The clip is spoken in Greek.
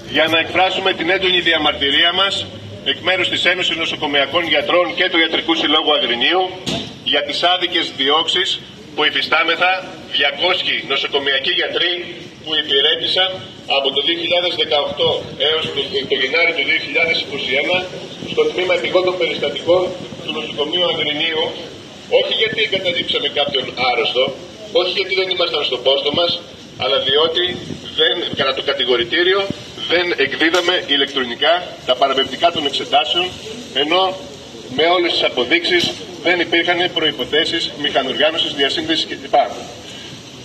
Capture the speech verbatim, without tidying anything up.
για να εκφράσουμε την έντονη διαμαρτυρία μας εκ μέρους της Ένωσης Νοσοκομειακών Γιατρών και του Ιατρικού Συλλόγου Αγρινίου για τις άδικες διώξεις που υφιστάμεθα διακόσιοι νοσοκομειακοί γιατροί που υπηρέτησαν από το δύο χιλιάδες δεκαοκτώ έως το, το Γενάρη του δύο χιλιάδες είκοσι ένα στο τμήμα επιγόντων περιστατικών του νοσοκομείου Αγρινίου, όχι γιατί εγκαταλείψαμε κάποιον άρρωστο, όχι γιατί δεν ήμασταν στο πόστο μας, αλλά διότι δεν, κατά το κατηγορητήριο δεν εκδίδαμε ηλεκτρονικά τα παραπεμπτικά των εξετάσεων, ενώ με όλες τις αποδείξεις δεν υπήρχαν προϋποθέσεις μηχανοργάνωσης, διασύνδεσης κλπ.